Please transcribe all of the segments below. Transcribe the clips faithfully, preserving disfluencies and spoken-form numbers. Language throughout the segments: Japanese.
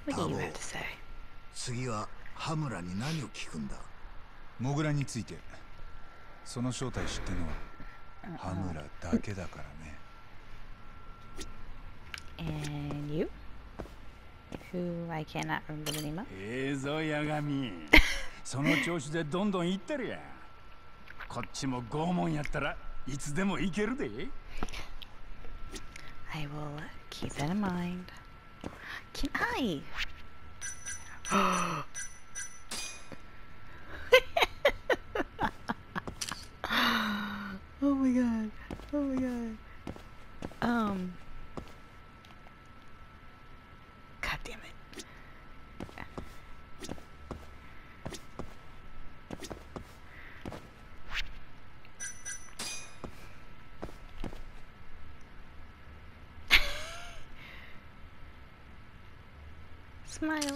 What do you have to say? 次は羽村に何を聞くんだ。 モグラについて。その正体知ってるのは羽村だけだからね。 And you? Who I cannot remember the name of? ええぞヤガミ。その調子でどんどん行ってるやん。こっちも拷問やったらいつでも行けるで。 I will keep that in mind. Can I? Oh my god. Oh my god. Um. God damn it. Smile.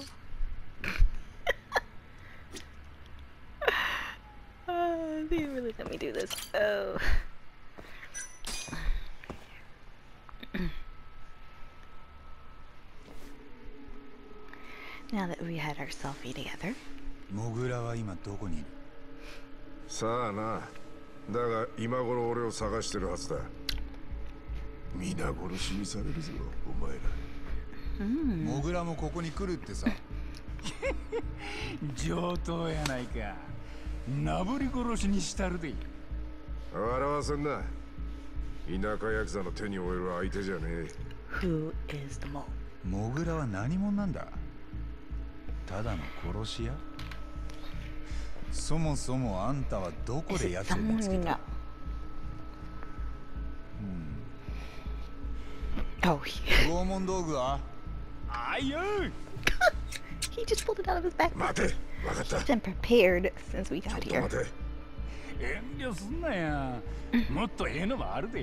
Oh, they really let me do this. Oh. Now that we had our selfie together. モグラは今どこにいる？ さあな。だが今頃俺を探してるはずだ。皆殺しにされるぞ、お前ら。 モグラもここに来るってさ。 上等やないか。なぶり殺しにしたるで。 笑わせんな。田舎ヤクザの手に負える相手じゃねえ。 Who is the mole? モグラは何者なんだ？ただの殺し屋？そもそもあんたはどこで奴を見つけた？ Oh, he, 拷問道具は？ あいよ。 he just pulled it out of his backpack. 待て、わかった。 He's been prepared since we ちょ got っと here. 待て。 遠慮すんなや。もっとええのもあるで。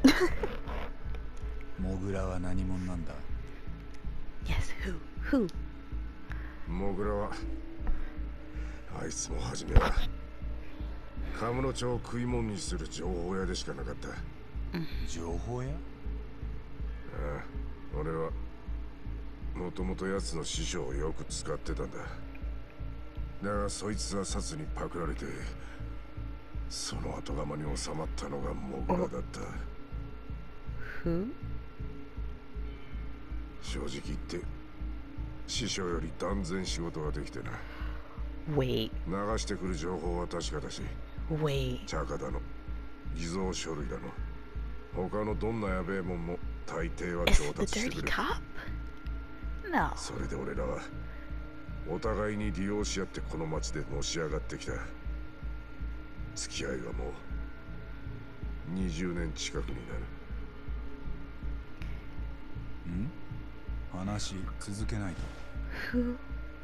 モグラは何者なんだ？ Yes, who? Who? モグラはあいつも初めはカムロ町を食い物にする情報屋でしかなかった。 情報屋？ ああ、俺はもともと奴の師匠をよく使ってたんだ。だがそいつは殺にパクられて、その後釜に収まったのがモグラだった。 Who? 正直言って師匠より断然仕事ができてな。 Wait, 流してくる情報は確かだし、 wait. チャカだの偽造書類だの、他のどんなやべえもんも大抵は Is 調 it the 達して dirty くれ。 cop? No. それで俺らはお互いに利用し合ってこの町でのし上がってきた。付き合いはもうにじゅうねん近くになる。 ん？話続けないと。 Who?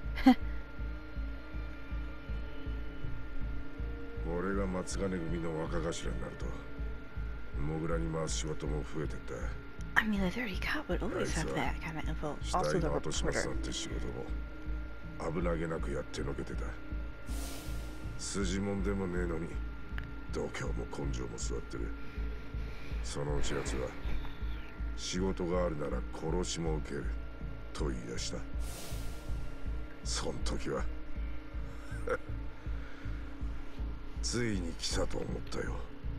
俺が松金組の若頭になると、モグラに回す仕事も増えてった。 I mean, the dirty cop would always have that kind of info. 死 Also, 体 the の後始末 reporter. なんて仕事も危なげなくやってのけてた。筋もんでもねえのに度胸も根性も座ってる。そのうち奴は仕事があるなら殺しも受けると言い出した。そん時はついに来たと思ったよ。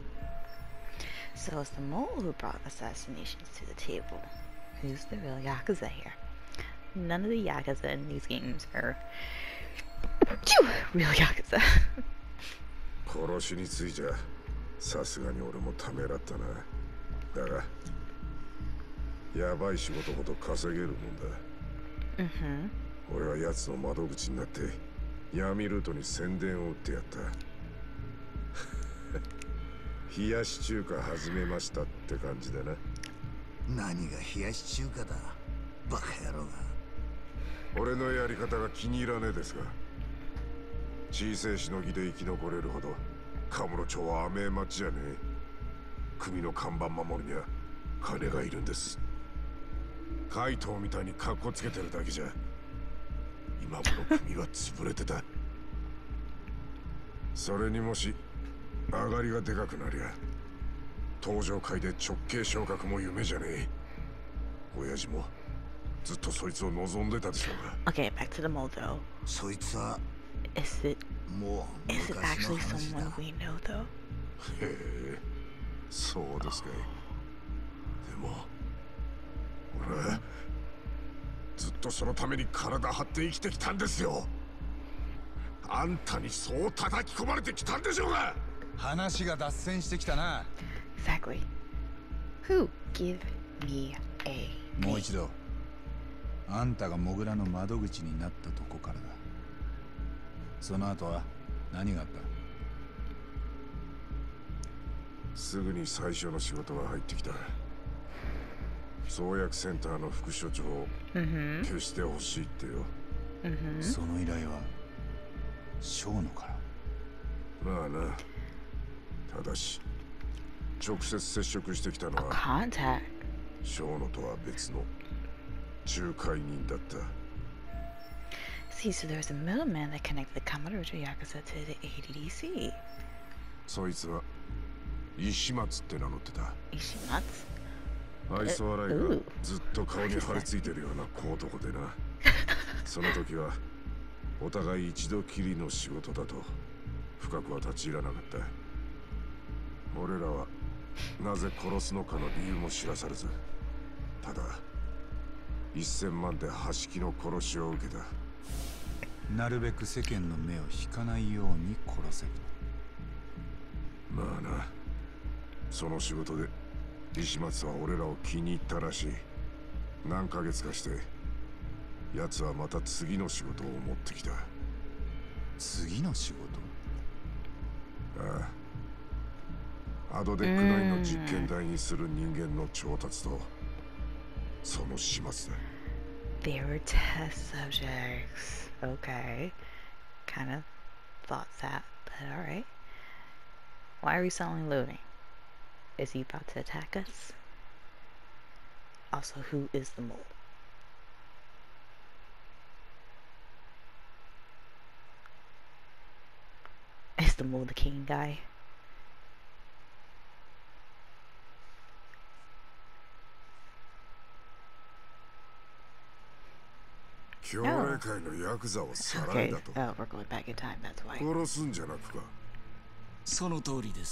So it's the mole who brought assassinations to the table. Who's the real Yakuza here? None of the Yakuza in these games are Phew! Real Yakuza. 殺しについちゃさすがに俺もためらったな。だがやばい仕事ほど稼げるもんだ。 Mm-hmm. 俺は奴の窓口になって闇ルートに宣伝を打ってやった。冷やし中華始めましたって感じだな。 何が冷やし中華だ、バカ野郎が。 俺のやり方が気に入らねえですが、小せえしのぎで生き残れるほどカムロ町は甘え町じゃねえ。組の看板守るには金がいるんです。怪盗みたいにカッコつけてるだけじゃ今頃組は潰れてた。それにもし上がりがでかくなりゃ登場界で直系昇格も夢じゃねえ。親父もずっとそいつを望んでたでしょうが。 Okay, back to the mole though. そいつは Is it もう is it 昔の actually 話 someone だ。 we know though? へえ、そうですかい。でも俺はずっとそのために体張って生きてきたんですよ。あんたにそう叩き込まれてきたんでしょうが。 話が脱線してきたな。 Exactly. Who? Give me a もう一度あんたがモグラの窓口になったとこからだ。その後は何があった？ すぐに最初の仕事が入ってきた。創薬センターの副所長を Mm-hmm. 消してほしいってよ。 Mm-hmm. その依頼はショーノから。 まあな。ただし直接接触してきたの A は contact. ショーノとは別の仲介人だった。 See, so there's a middleman that connected the Kamurocho Yakuza to the A D D C. そいつは石松って名乗ってた。 Ishimatsu? 愛想笑いがううずっと顔に張り付いてるような小男でな。その時はお互い一度きりの仕事だと深くは立ち入らなかった。俺らはなぜ殺すのかの理由も知らされず、ただ一千万で端木の殺しを受けた。 なるべく世間の目を引かないように殺せる。 まあな、その仕事で石松は俺らを気に入ったらしい。何ヶ月かして奴はまた次の仕事を持ってきた。 次の仕事？ ああ、アドデック内の実験台にする人間の調達とその始末だ。 They were test subjects. Okay. Kind of thought that, but alright. Why are we selling looting? Is he about to attack us? Also, who is the mole? Is the mole the king guy? 協励会のヤクザをさらい Okay. だと。 Oh, we're going back in time. That's why. 殺すんじゃなくか。 その通りです。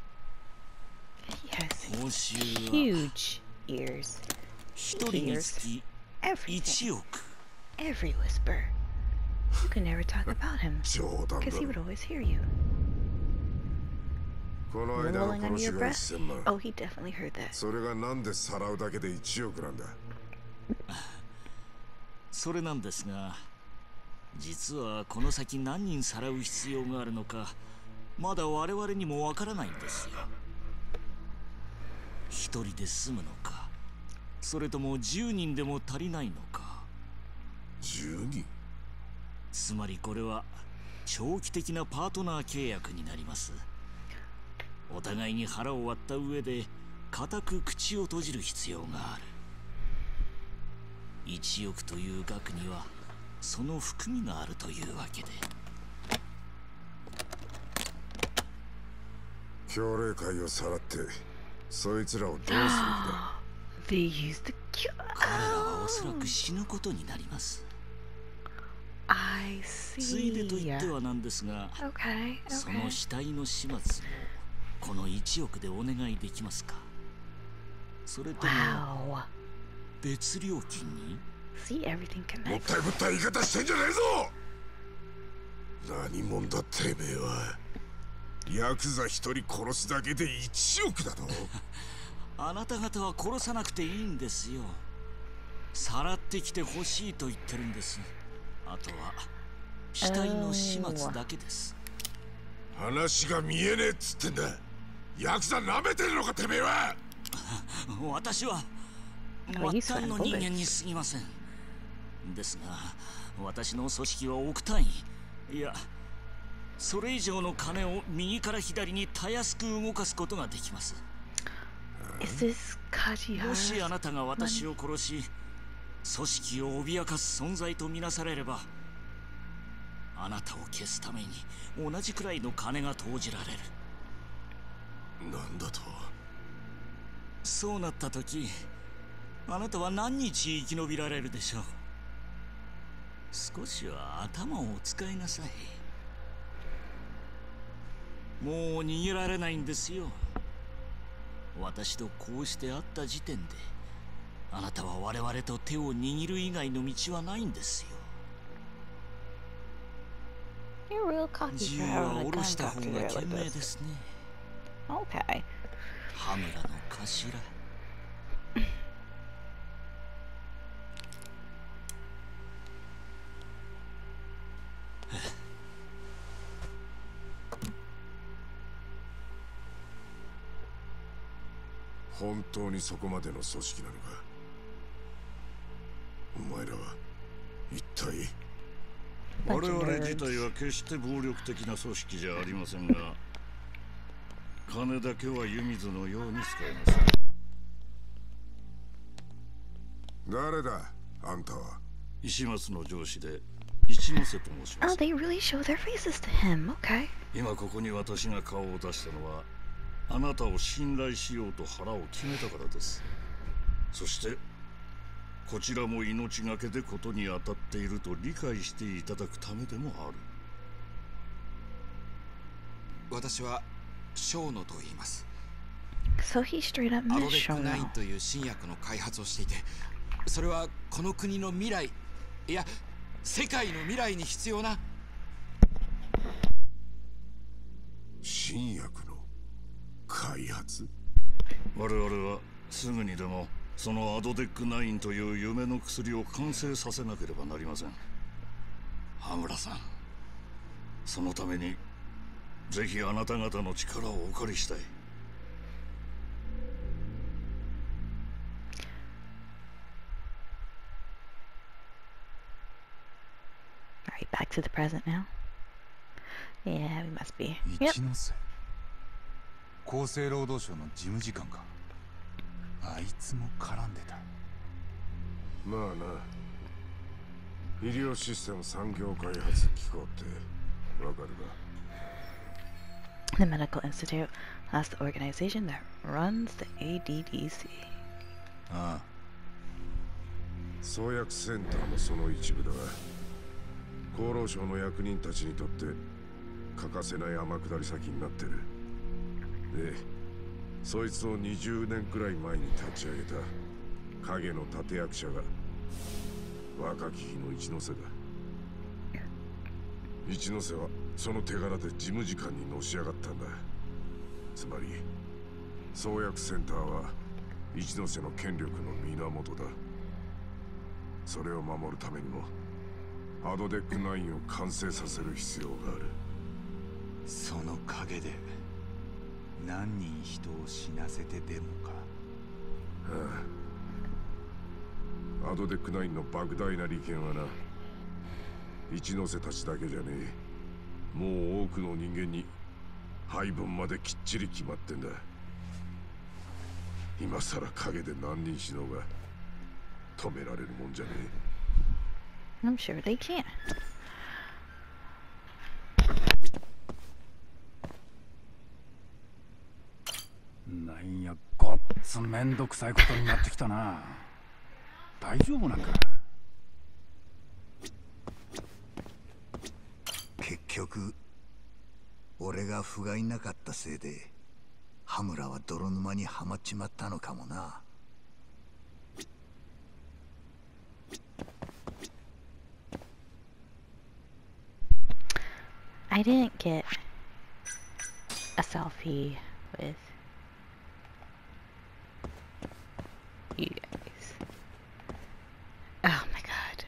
He has 報酬は huge ears. 一人につき Everything. 一億。 Every whisper. You can never talk about him. 冗談だ Because he ろ。 would always hear you. この間の Rolling under 殺し your が breath? 千万。 Oh, he definitely heard that. それがなんでさらうだけで一億なんだ。 それなんですが、実はこの先何人さらう必要があるのか、まだ我々にもわからないんですよ。一人で済むのか、それとも十人でも足りないのか。 十人？ つまりこれは長期的なパートナー契約になります。お互いに腹を割った上で固く口を閉じる必要がある。一億という額にはその含みがあるというわけで。 協励会をさらってそいつらをどうするんだ。 They used to kill. 彼らはおそらく死ぬことになります。 I see. ついでと言ってはなんですが、 Okay. その Okay. 死体の始末もこのいちおくでお願いできますか。それとも Wow. 別料金に？ See, everything もっ connects. たいぶった言い方してんじゃねえぞ。何者だてめえは。ヤクザ一人殺すだけでいちおくだと。 あなた方は殺さなくていいんですよ。さらってきてほしいと言ってるんです。あとは死体の始末だけです。 話が見えねえっつってんだ。ヤクザ舐めてるのかてめえは。 私は Oh, 末 he's 端の fine. 人間に過ぎません。ですが私の組織は億単位、いやそれ以上の金を右から左にたやすく動かすことができます。 Is this もし Kajiha's あなたが私を殺し組織を脅かす存在とみなされれば、あなたを消すために同じくらいの金が投じられる。 なんだと。 そうなった時、 あなたは何日生き延びられるでしょう。少しは頭をお使いなさい。もう逃げられないんですよ。私とこうして会った時点であなたは我々と手を握る以外の道はないんですよ。 You're real cocky 銃 for は having a 下ろ gun した cocked 方が there 賢 like 明 this. ですね。 Okay. 羽村の頭。 本当にそこまでの組織なのか。お前らは一体。 我々自体は決して暴力的な組織じゃありませんが、金だけは湯水のように使えます。 誰だあんたは。 石松の上司で一ノ瀬と申しま Oh, す。 they really show their faces to him. Okay. 今ここに私が顔を出したのはあなたを信頼しようと腹を決めたからです。そしてこちらも命がけでことに当たっていると理解していただくためでもある。 私は小野と言います。 So he straight up アド missed デックナイン Shono. という新薬の開発をしていて、それはこの国の未来、いや世界の未来に必要な新薬の開発。 我々はすぐにでもそのアドデックナインという夢の薬を完成させなければなりません。羽村さん、そのためにぜひあなた方の力をお借りしたい。 Alright, back to the present now. Yeah, we must be. Yep. 一ノ瀬厚生労働省の事務次官か。あいつも絡んでた。 まあな、医療システム産業開発機構ってわかるか。 The Medical Institute. That's the organization that runs the A D D C. ああ。 創薬センターもその一部だが、厚労省の役人たちにとって欠かせない天下り先になってる。で、そいつをにじゅうねんくらい前に立ち上げた影の立役者が若き日の一ノ瀬だ。一ノ瀬はその手柄で事務次官にのし上がったんだ。つまり創薬センターは一ノ瀬の権力の源だ。それを守るためにもアドデックナインを完成させる必要がある。 その陰で何人人を死なせてでもか。 ああ、アドデックナインの莫大な利権はな、一ノ瀬たちだけじゃねえ、もう多くの人間に配分まできっちり決まってんだ。今さら陰で何人死のうが止められるもんじゃねえ。 I'm sure they can. なんやごっつめんどくさいことになってきたな。大丈夫なんか。 結局俺が不甲斐なかったせいで羽村は泥沼にはまっちまったのかもな。 I didn't get a selfie with you guys. Oh my god.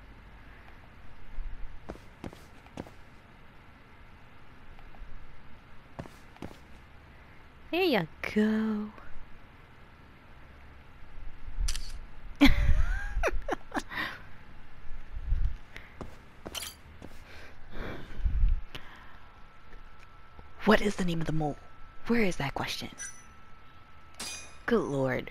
There you go. What is the name of the mole? Where is that question? Good lord.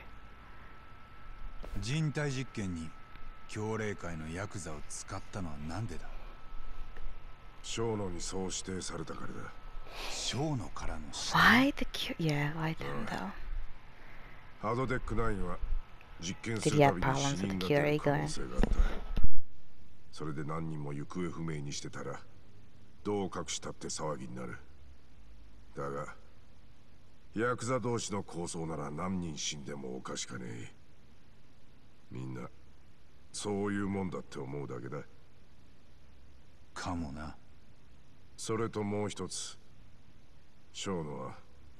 人体実験に強霊界のヤクザを使ったのはなんでだ。 小野にそう指定されたからだ。 小野からの指定。 Why the cu- yeah, why them though? アドデックナインは実験す Did る he た have びに problems 死 with 人 the が出 Curie る可能 gun? 性があった。それで何人も行方不明にしてたらどう隠したって騒ぎになる。だがヤクザ同士の抗争なら何人死んでもおかしかねえ。みんなそういうもんだって思うだけだ。 かもな。 それともう一つ、小野は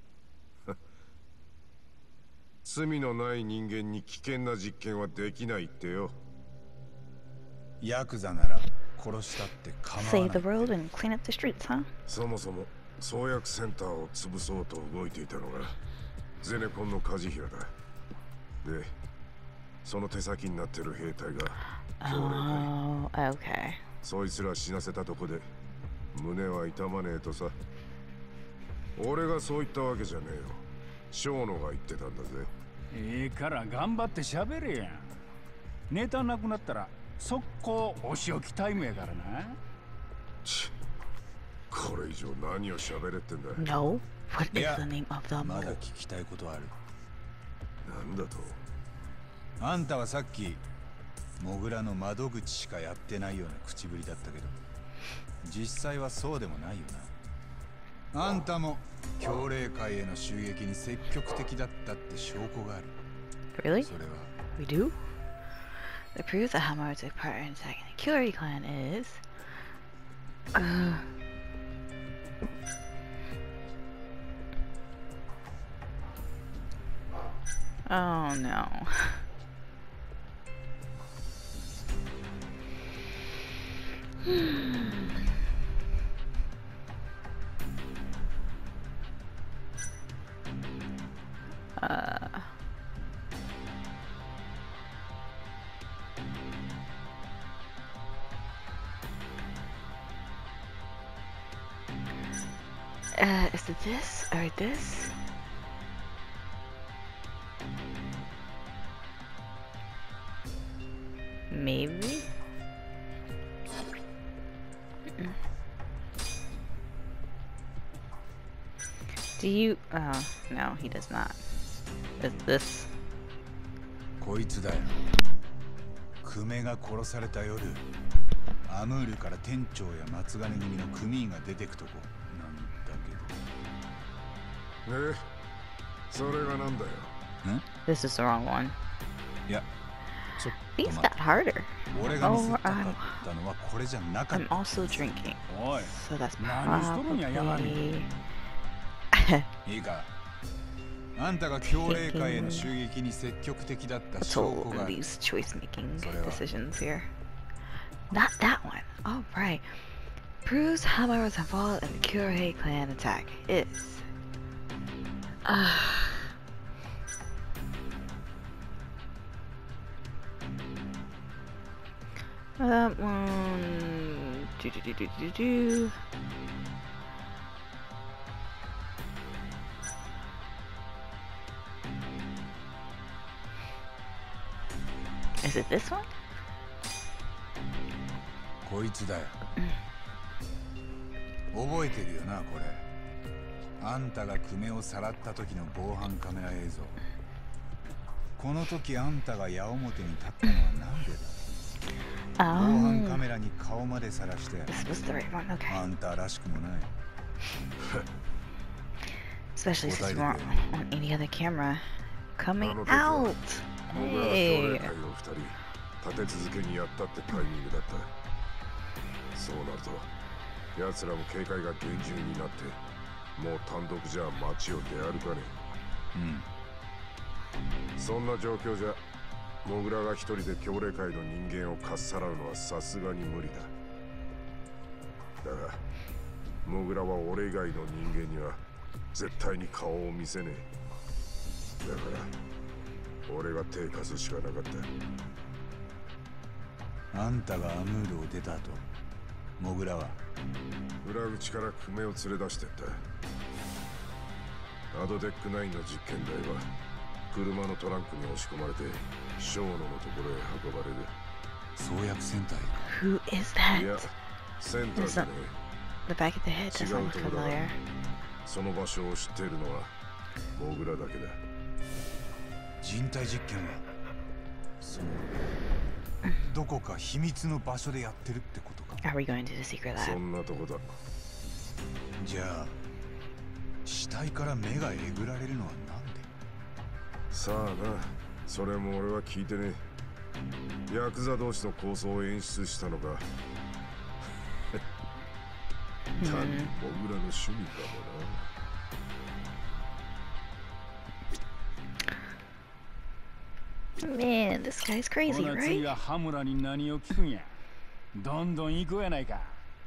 罪のない人間に危険な実験はできないってよ。 ヤクザなら殺したって構わない。 Save the world and clean up the streets, huh? そもそも創薬センターを潰そうと動いていたのがゼネコンの梶平だ。で、その手先になってる兵隊が強霊 Oh, okay. そいつら死なせたとこで胸は痛まねえとさ。俺がそう言ったわけじゃねえよ。小野が言ってたんだぜ。 ええから頑張って喋れやん。ネタなくなったら速攻お仕置きタイムやからな。 ちこれ以上何を喋れってんだ。 No? What is Yeah. the name of the まだ mole? 聞きたいことある。 なんだと。 あんたはさっきモグラの窓口しかやってないような口ぶりだったけど、実際はそうでもないよな。あんたも強霊界への襲撃に積極的だったって証拠がある。 Really? それは We do? The proof that Hamura took part in attacking the Curie clan is... Uh... Oh no. uh... Uh, is it this or this? Maybe? Mm-mm. Do you? Oh, no, he does not. Is this? こいつだよ。久米が殺された夜、アムールから店長や松金組の組員が出てくとこなんだけど。 え、それがなんだよ。 ん？ This is the wrong one. いや、ちょっと These 待っ got て。 harder. 俺が見せ Oh, たか I'm, ったのはこれじゃなかっ I'm た。 also drinking. おい、 So that's 何しとるんや、山 probably... に。 いいか。あんたが強霊界への襲撃に積極的だった証 told 拠 in がある。 these choice making それは decisions here. Not that one. All right. Proves Hammer was involved in the Curie clan attack is. Ah. That one. Do do do do do do. Is it this one? こいつだよ。覚えてるよな、これ。あんたが久米をさらった時の防犯カメラ映像。この時あんたが矢面に立ったのはなんでだ？防犯カ Oh. メラに顔までさらして This was the right one. あ Okay. んたらしくもない。 Especially since we weren't on any other camera. Coming あの時は out. モグラ強 Hey. 霊界の二人立て続けにやったってタイミングだった。そうなると奴らも警戒が厳重になってもう単独じゃ街を出歩かねうん。 え。そんな状況じゃモグラが一人で強霊界の人間をかっさらうのはさすがに無理だ。だがモグラは俺以外の人間には絶対に顔を見せねえ。だから俺が手貸すしかなかった。 あんたがアムールを出た後、モグラは裏口から久米を連れ出してった。アドデックナインの実験台は車のトランクに押し込まれてショーノのところへ運ばれる。 創薬センターへか。 Who is that? いや、センターじゃね The back of the head え。 doesn't 違う look ところだ。 familiar. その場所を知っているのはモグラだけだ。 人体実験はそのどこか秘密の場所でやってるってことか。 Are we going to the secret そ lab? んなとこだ。 じゃあ死体から目がえぐられるのはなんで？ さあな、それも俺は聞いてねえ。ヤクザ同士の抗争を演出したのか。単に僕らの趣味かもな。 Man, this guy's ほ crazy, な次 right? は羽村に何を聞くんや。どんどん行こうやないか。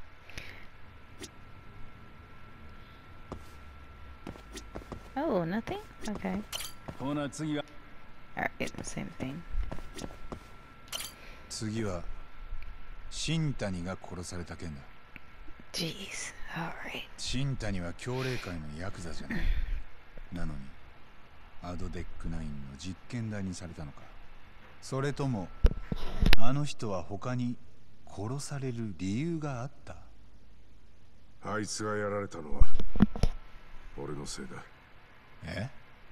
Oh, nothing? Okay. ほな次は Alright, same thing. 次は新谷が殺された件だ。 Jeez. Alright. 新谷は強霊界のヤクザじゃない。なのにアドデックナインの実験台にされたのか。それともあの人は他に殺される理由があった。 あいつがやられたのは俺のせいだ。 え？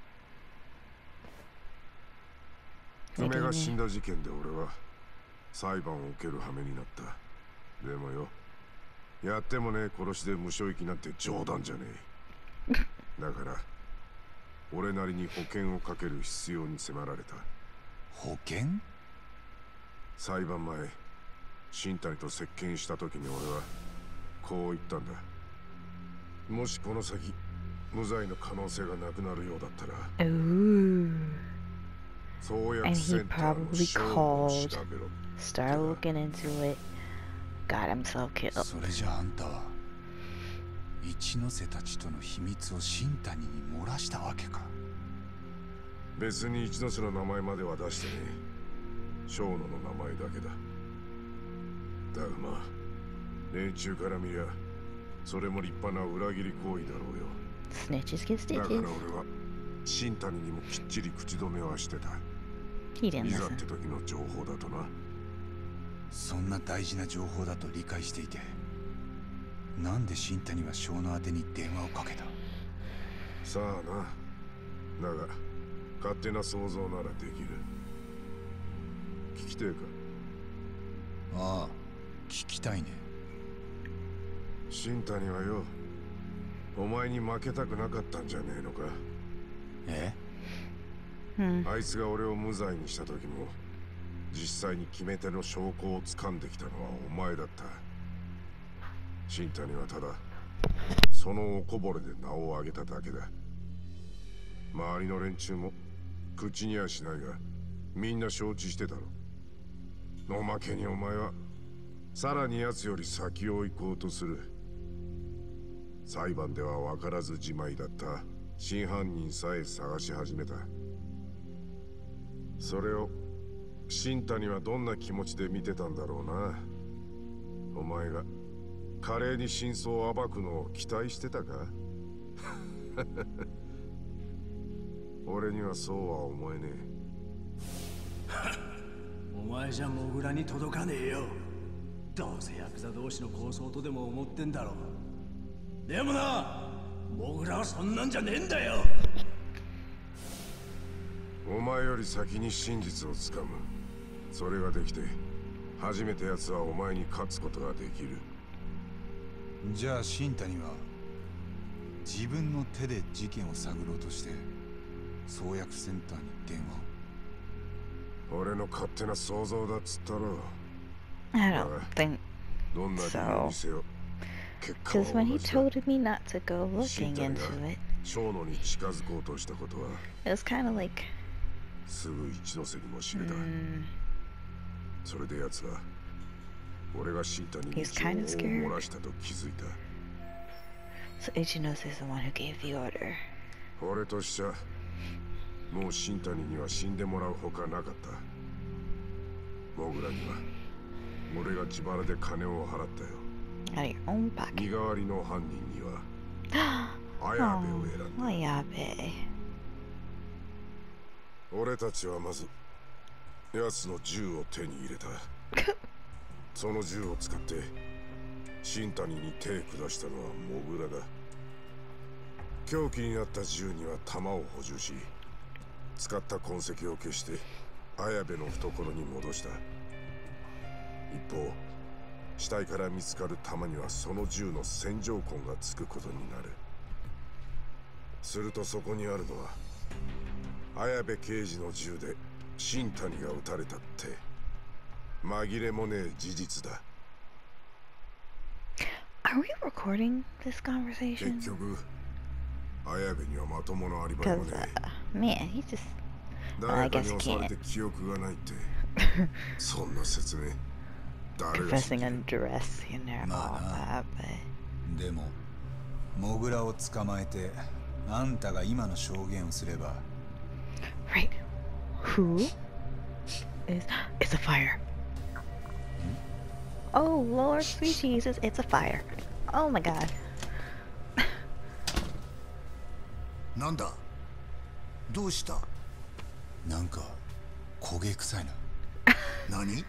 梅が死んだ事件で俺は裁判を受ける羽目になった。でもよ、やってもねえ殺しで無償行きなんて冗談じゃねえ。だから俺なりに保険をかける必要に迫られた。 保険？ 裁判前、新谷と接見した時に俺はこう言ったんだ。もしこの先無罪の可能性がなくなるようだったら、 Ooh. 創 And 薬 he センターの probably ショーを called, 調べろ。 started looking into it, got himself killed. それじゃあんたは一ノ瀬たちとの秘密を新谷に漏らしたわけか。 別に一ノ瀬の名前までは出してねえ。ショーノの名前だけだ。だがまあ連中から見りゃそれも立派な裏切り行為だろうよ。 Snitches get だから stitches. 俺は新谷にもきっちり口止めはしてた。 He didn't いざっ listen. て時の情報だとな。 そんな大事な情報だと理解していて、なんで新谷はショーノ宛てに電話をかけた？ さあな。だが勝手な想像ならできる。聞きてえか？ ああ、聞きたいね。 新谷はよ、お前に負けたくなかったんじゃねえのか？ え？ Hmm. あいつが俺を無罪にした時も実際に決め手の証拠を掴んできたのはお前だった。新谷はただそのおこぼれで名を上げただけだ。周りの連中も口にはしないがみんな承知してたろ。おまけにお前はさらに奴より先を行こうとする。裁判では分からずじまいだった真犯人さえ探し始めた。それを新谷はどんな気持ちで見てたんだろうな。お前が華麗に真相を暴くのを期待してたか？俺にはそうは思えねお前じゃモグラに届かねえよ。どうせヤクザ同士の抗争とでも思ってんだろう。でもな、モグラはそんなんじゃねえんだよ。 え。お前より先に真実をつかむ。それができて初めて奴はお前に勝つことができる。 じゃあ新谷は自分の手で事件を探ろうとして創薬センターに電話を。 俺の勝手な想像だっつったろ。 I don't think どんな理由にせよ結果 because は when 同 he じだ。 told me not to go looking 新谷 into が it, 小野に近づこうとしたことは it was kind of like, すぐ一ノ瀬にも知れた。 mm, それで奴は俺が新谷に He's 情報を kind of scared. 漏らしたと気づいた。 so Ichinos is the one who gave the order. 俺としちゃもう新谷には死んでもらうほかなかった。モグラには俺が自腹で金を払ったよ。 Out of your own 身 pocket. 代わりの犯人には綾部を Oh, 選んだ。 Ayabe. 俺たちはまず奴の銃を手に入れた。その銃を使って新谷に手下したのはモグラだ。凶器になった銃には弾を補充し、使った痕跡を消して綾部の懐に戻した。一方、死体から見つかる弾にはその銃の線条痕がつくことになる。するとそこにあるのは綾部刑事の銃で新谷が撃たれたって紛れもねえ事実だ。 Are we recording this conversation? 結局綾部にはまともなアリバイも Because, ね uh, man, he's just. え。 Well, I 誰か guess に he 襲われ can't. て記憶がないってそんな説明誰が知っ Confessing てる undress in there. まあ Oh, but. でもモグラを捕まえてあんたが今の証言をすれば Right. Who is. It's a fire. Oh, Lord, sweet Jesus, it's a fire. Oh my god. なんだどうした。 なんか焦げ臭いな。 何。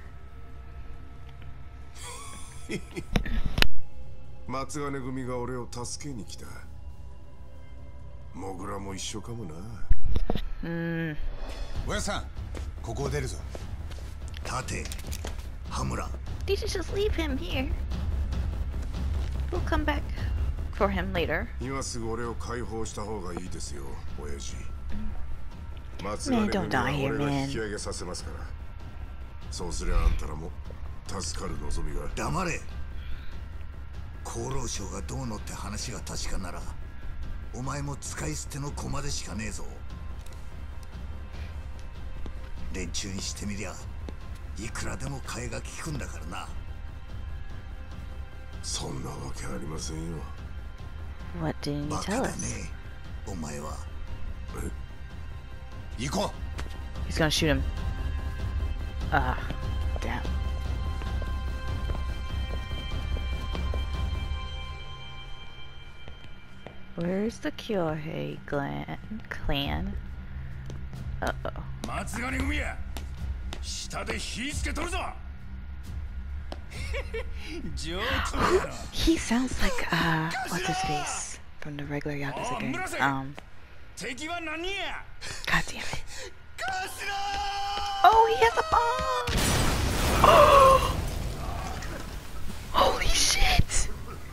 松金組が俺を助けに来た。モグラも一緒かもな。 Hmm. おやさんここを出るぞ。 立て羽村。 You should just leave him here. We'll come back for him later. 今すぐ俺を解放した方がいいですよ、親父。松 Man, 金 don't 組は die here, 俺が man. 引き上げさせますから。そうすりゃあんたらも助かる望みが。 黙れ。厚労省がどうのって話が確かならお前も使い捨ての駒でしかねえぞ。連中にしてみりゃいくらでも替えが利くんだからな。 そんなわけありませんよ。 What didn't you バ tell カだ us? ねお前は。 行こ He's gonna shoot him. Ah, damn. Where's the Kyohei clan? Clan? Uh oh. 松金組や下で火つけとるぞ上等やろ He sounds like uh, what's his face from the regular Yakuza Oh, game. Murase! Um, 敵は何や God damn it. Oh, he has a bomb! Oh! Holy shit!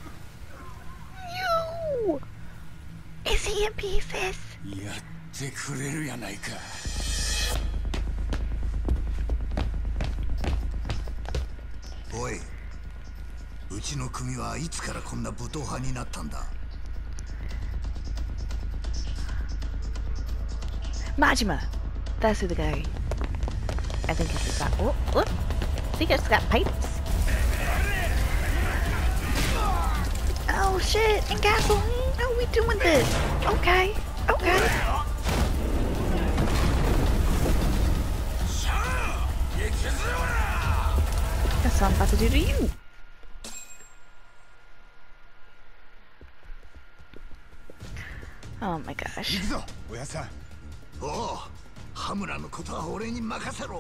You! Is he in pieces? やってくれるやないかおいうちの組はいつからこんな武闘派になったんだ。 Majima! That's who the guy. I think he's just got. Oh, look! I think it's got pipes. Oh shit! And gasoline! How are we doing this? Okay, okay. That's what I'm about to do to you. Oh my う。 gosh. 行くぞおやさん。 おお羽村のことは俺に任せろ。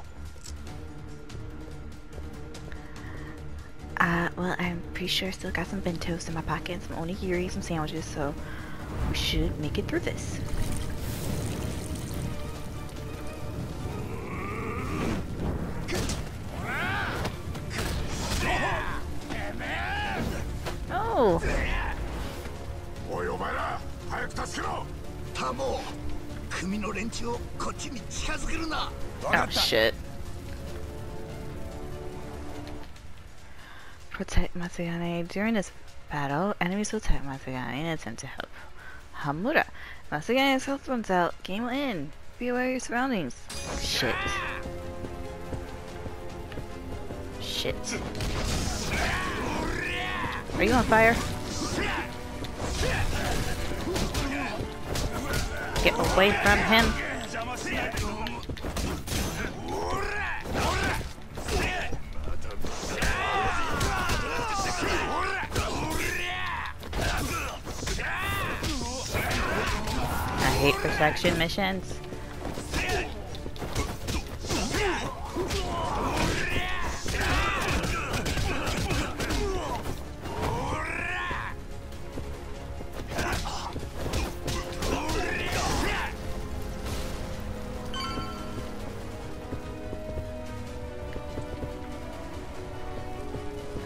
Uh, well, I'm pretty sure I still got some bentos in my pocket and some onigiri, some sandwiches, so we should make it through this. Oh! おいお前ら早く助けろ。 タモ組の連中をこっちに近づけるな。 Oh shit. Protect Matsugane. During this battle, enemies will attack Matsugane and attempt to help Hamura. Matsugane's health runs out. Game will end. Be aware of your surroundings. Shit. Shit. Are you on fire? Get away from him. I hate protection missions.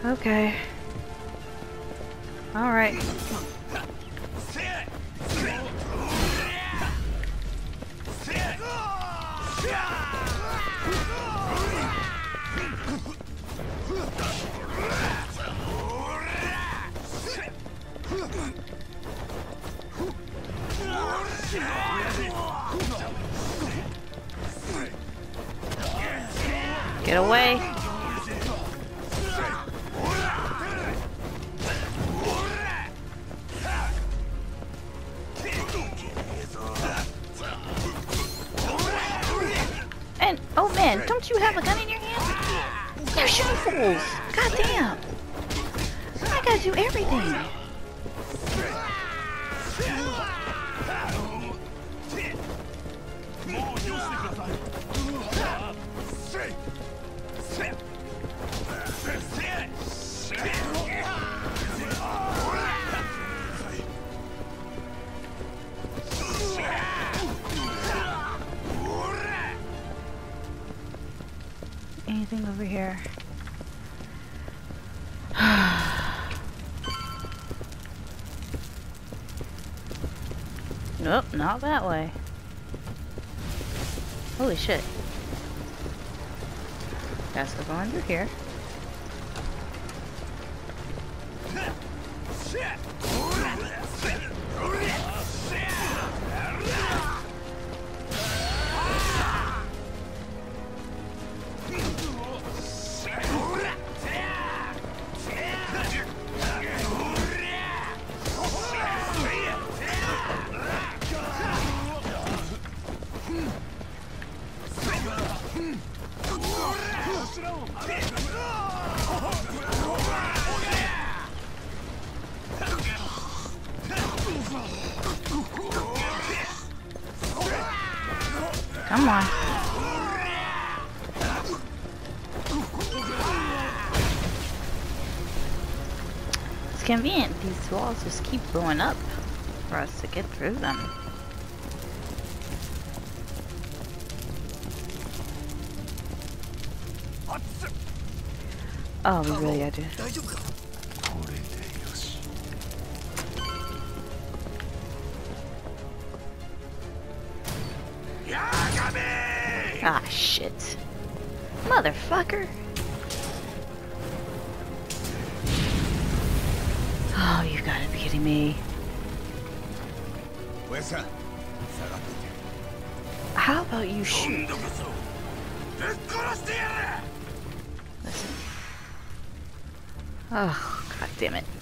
Okay. Alright. Get away. And, oh man, don't you have a gun in your hand? You're shooting fools. God damn. I gotta do everything. Anything over here? Nope, not that way. Holy shit. Guess we're going through here. Come on. It's convenient. These walls just keep going up for us to get through them. Oh, we really gotta do it. Ah, shit. Motherfucker. Oh, you gotta be kidding me. How about you shoot? Listen. Oh, god damn it.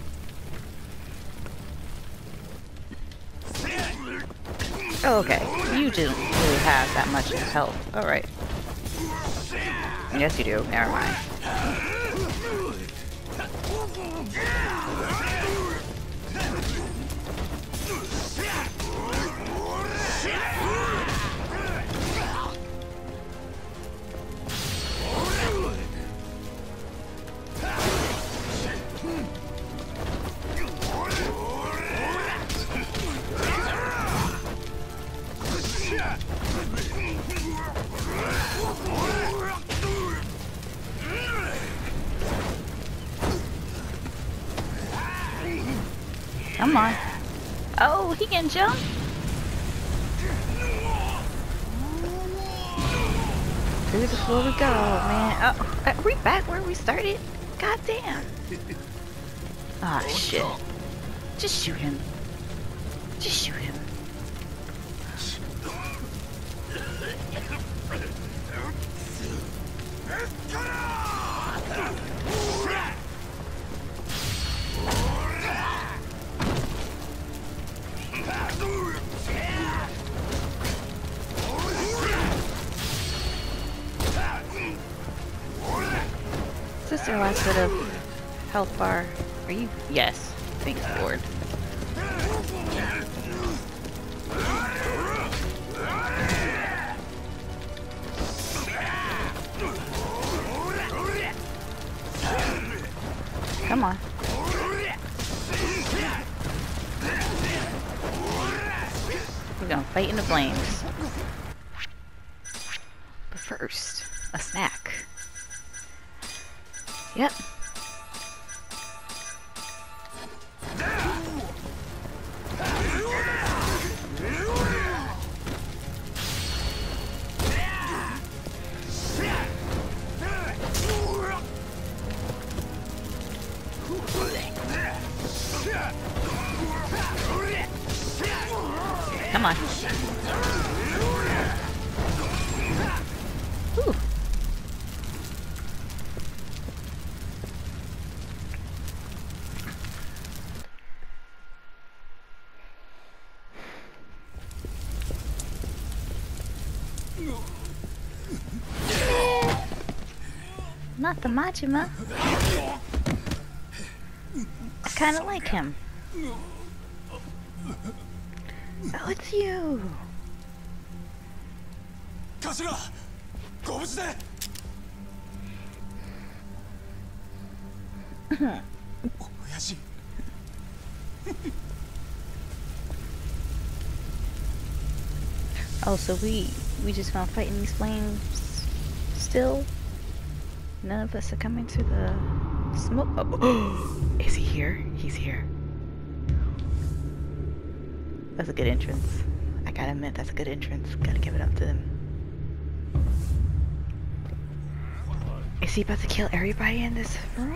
Oh, okay, you didn't really have that much health. Alright. Yes, you do. Never mind. Come on. Oh, he can jump. Through the floor we go, man. Oh, are we back where we started? God damn. Ah, shit. Just shoot him. Just shoot him. Is this our last bit of health bar? Are you? Yes. Thank Lord. Come on. We're gonna fight in the flames. But first, a snack. Yep. Come on. Ooh. Not the Majima. I kinda like him. Oh, it's you. 頭、ご無事で。親父。 Oh, so we we just gonna fight in these flames still? None of us are coming to the smoke. Oh, is he here? He's here. That's a good entrance. I gotta admit, that's a good entrance. Gotta give it up to them. Is he about to kill everybody in this room?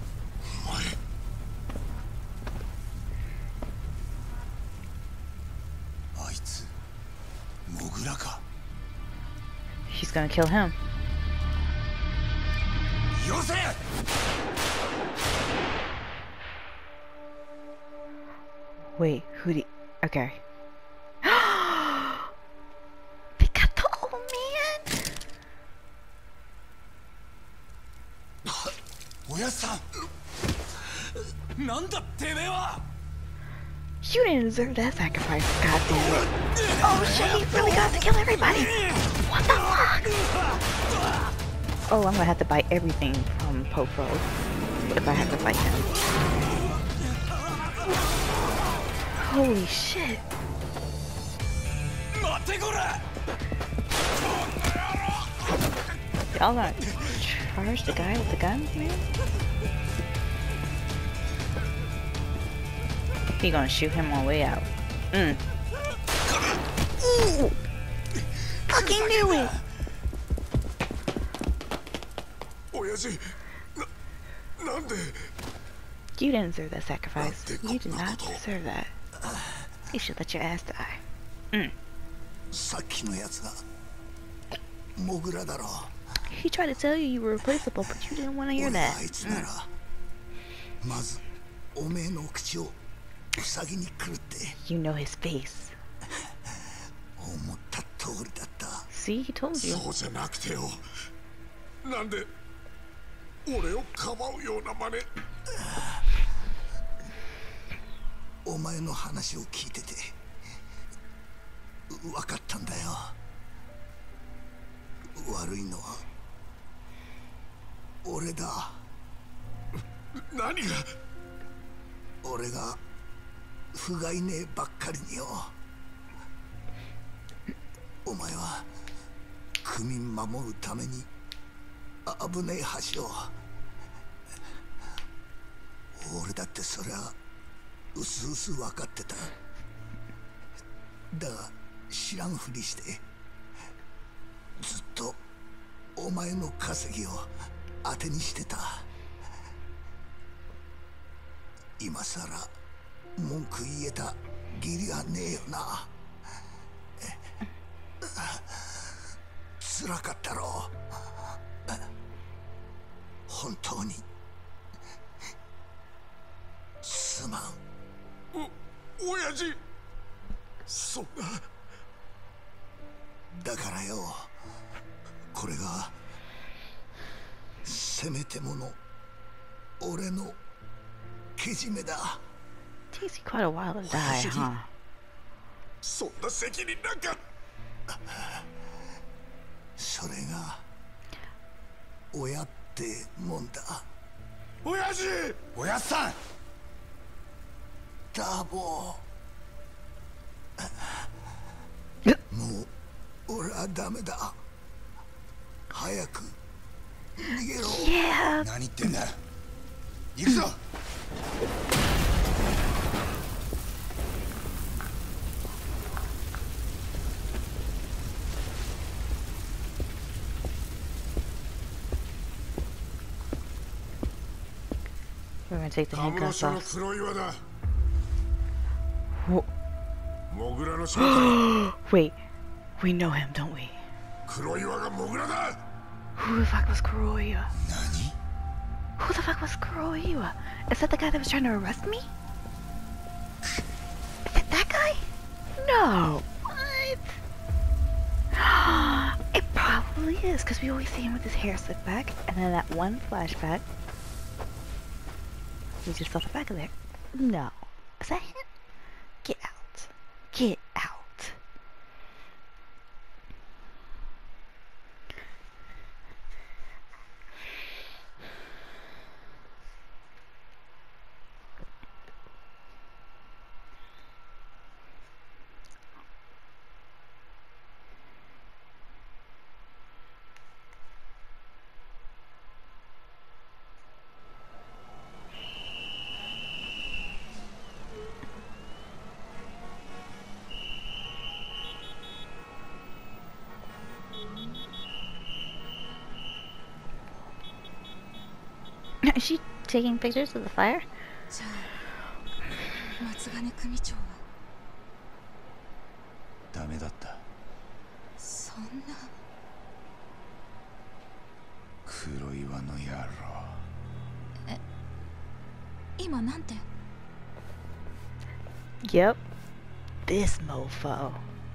He's gonna kill him. Wait, who did? Okay. They got the old man. Oya-san, nanda te me wa? You didn't deserve that sacrifice, god damn it. Oh shit, he really got to kill everybody. What the fuck? Oh, I'm gonna have to buy everything from Popo if I have to fight him. Holy shit. Y'all gonna charge the guy with the guns, man? He gonna shoot him on the way out. Mm. Ooh! Fucking knew it! You didn't deserve that sacrifice. You did not deserve that. You should let your ass die. Mm. He tried to tell you you were replaceable, but you didn't want to hear that. Mm. You know his face. See, he told you. Takes you quite a while to die, huh? Oya-san! Yeah. We're gonna take the カムロ handcuffs 署の off. 黒岩だ。 Whoa. モグラの正体。 Wait, we know him, don't we? 黒岩がモグラだ。 Who the fuck was Kuroiwa? 何？ Who the fuck was Kuroiwa? Is that the guy that was trying to arrest me? Is it that guy? No. What? It probably is, because we always see him with his hair slicked back, and then that one flashback, we just saw the back of there. No. Is that him? Get out. Get out. Is she taking pictures of the fire? じゃあ松金組長はダメだった。 そんな黒岩の野郎。 え今なんて Yep. This mofo.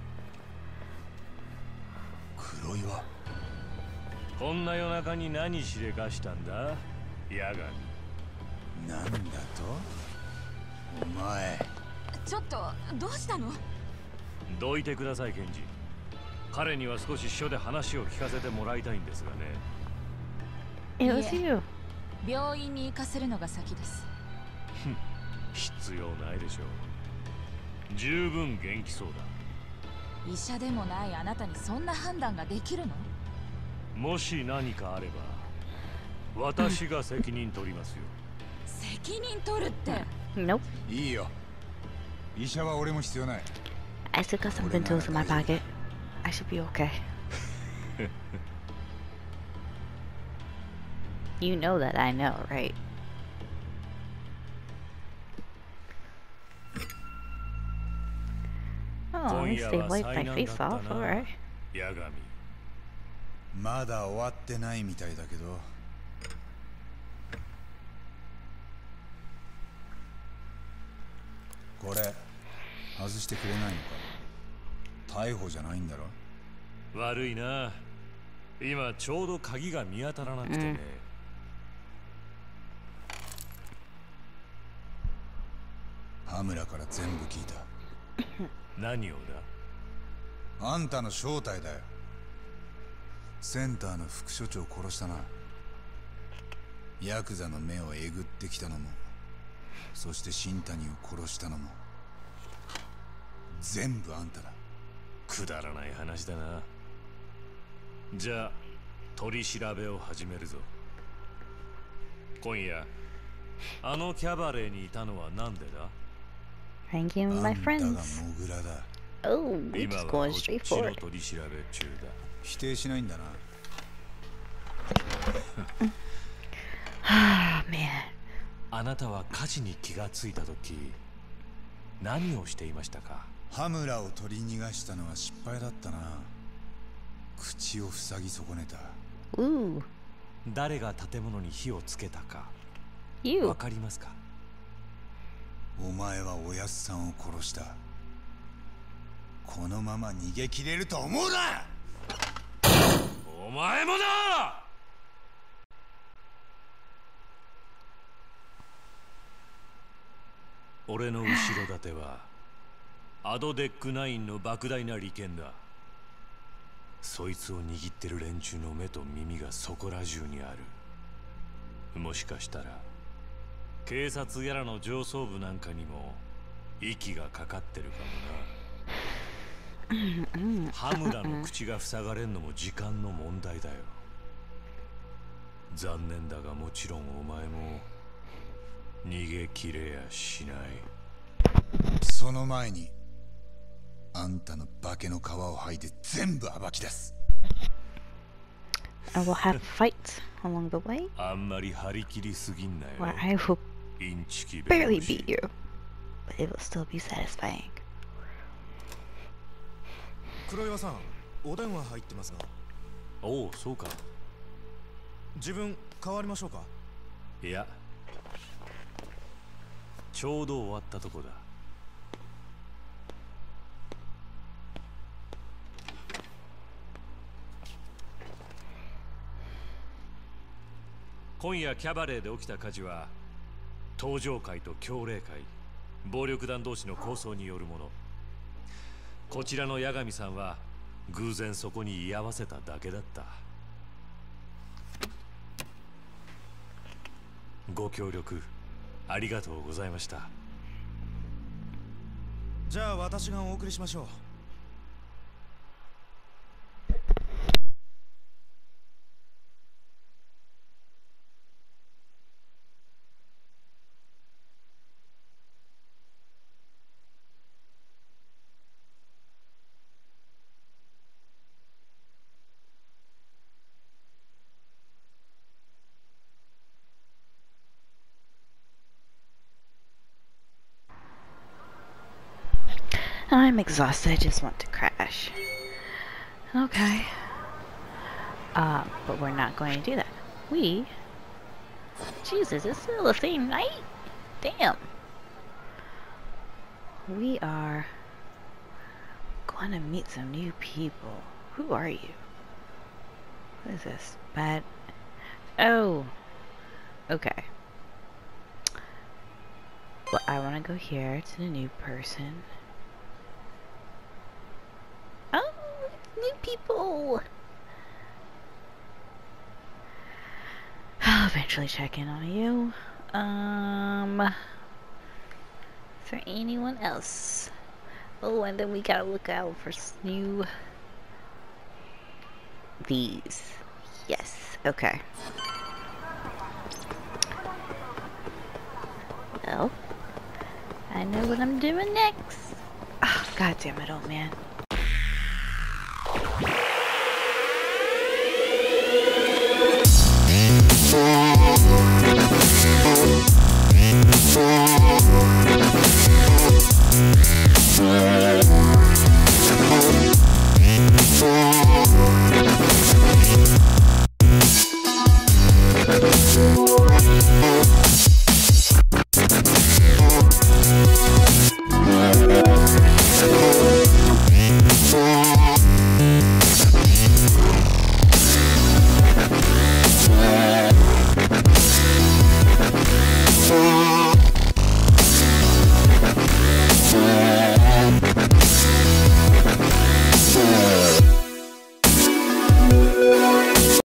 黒岩。 こんな夜中に何しでかしたんだヤガミ。 なんだと？お前。 ちょっとどうしたの？ どいてくださいケンジ。彼には少し署で話を聞かせてもらいたいんですがね。 It was you. 病院に行かせるのが先です。 必要ないでしょう。十分元気そうだ。 医者でもないあなたにそんな判断ができるの？ もし何かあれば私が責任取りますよ。 責任取るって。 Nope. いいよ。医者は俺も必要ない。 I still got some Bentos in my pocket. I should be okay. You know that I know, right? Oh, at least they wiped my face off, alright. ヤガミ。 まだ終わってないみたいだけど。これ外してくれないのか。逮捕じゃないんだろ。 悪いな。今ちょうど鍵が見当たらなくてね。 羽村から全部聞いた。 何をだ？ あんたの正体だよ。センターの副所長を殺したな。ヤクザの目をえぐってきたのも、そして新谷を殺したのも全部あんただ。 くだらない話だな。じゃあ取り調べを始めるぞ。今夜あのキャバレーにいたのはなんでだ ？Hanging with my friends. Oh, we're just going straight for it. 否定しないんだな。 Ah, man. あなたは火事に気がついたとき何をしていましたか？ 羽村を取り逃がしたのは失敗だったな。口を塞ぎ損ねた。 Ooh. 誰が建物に火をつけたか You. わかりますか？ お前はおやっさんを殺した。このまま逃げ切れると思うな。 お前もだ。俺の後ろ盾はアドデックナインの莫大な利権だ。そいつを握ってる連中の目と耳がそこら中にある。もしかしたら警察やらの上層部なんかにも息がかかってるかもな。羽村の口が塞がれんのも時間の問題だよ。残念だがもちろんお前も逃げ切れやしない。 その前にあんたの化けの皮を剥いで全部暴き出す。 And we'll have fights along the way. あんまり張り切りすぎんなよ。 Well, I hope インチキ barely beat you, but it will still be satisfying. 黒岩さん、お電話入ってますが。 おお、そうか。 自分変わりましょうか。 いや、ちょうど終わったとこだ。今夜キャバレーで起きた火事は登場会と強霊会、暴力団同士の抗争によるもの。こちらの八神さんは偶然そこに居合わせただけだった。ご協力ありがとうございました。 じゃあ私がお送りしましょう。 I'm exhausted, I just want to crash. Okay. Uh, but we're not going to do that. We... Jesus, it's still the same night? Damn. We are going to meet some new people. Who are you? What is this? Bad... Oh. Okay. Well, I want to go here to the new person. Oh, new people! I'll eventually check in on you. Um, is there anyone else? Oh, and then we gotta look out for new... These. Yes, okay. Well, I know what I'm doing next. Oh, God damn it, old man.